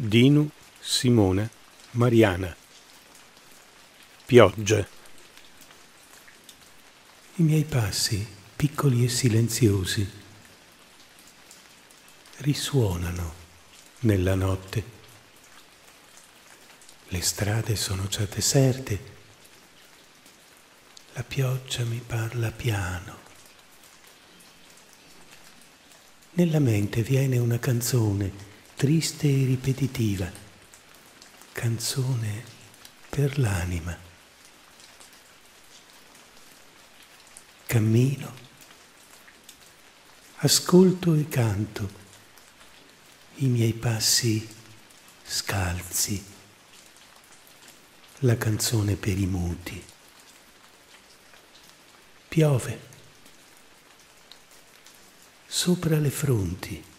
Dinu, Simona, Mariana. Pioggia. I miei passi, piccoli e silenziosi, risuonano nella notte. Le strade sono già deserte. La pioggia mi parla piano. Nella mente viene una canzone triste e ripetitiva, canzone per l'anima. Cammino, ascolto e canto, i miei passi scalzi, la canzone per i muti. Piove sopra le fronti.